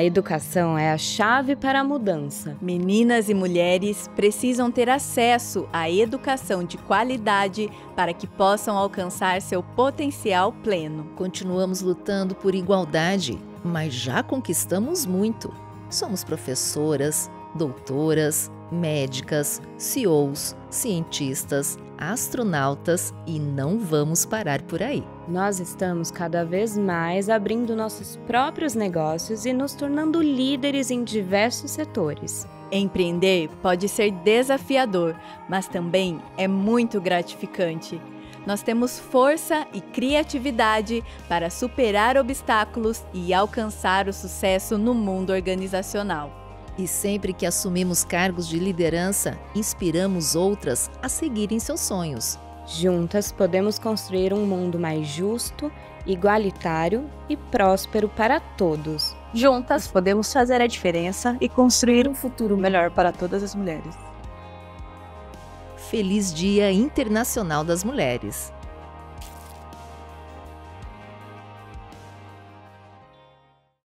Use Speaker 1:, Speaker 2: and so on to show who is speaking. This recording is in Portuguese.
Speaker 1: A educação é a chave para a mudança.
Speaker 2: Meninas e mulheres precisam ter acesso à educação de qualidade para que possam alcançar seu potencial pleno.
Speaker 3: Continuamos lutando por igualdade, mas já conquistamos muito. Somos professoras, doutoras, médicas, CEOs, cientistas, astronautas e não vamos parar por aí.
Speaker 1: Nós estamos cada vez mais abrindo nossos próprios negócios e nos tornando líderes em diversos setores.
Speaker 2: Empreender pode ser desafiador, mas também é muito gratificante. Nós temos força e criatividade para superar obstáculos e alcançar o sucesso no mundo organizacional.
Speaker 3: E sempre que assumimos cargos de liderança, inspiramos outras a seguirem seus sonhos.
Speaker 1: Juntas podemos construir um mundo mais justo, igualitário e próspero para todos.
Speaker 4: Juntas podemos fazer a diferença e construir um futuro melhor para todas as mulheres.
Speaker 3: Feliz Dia Internacional das Mulheres!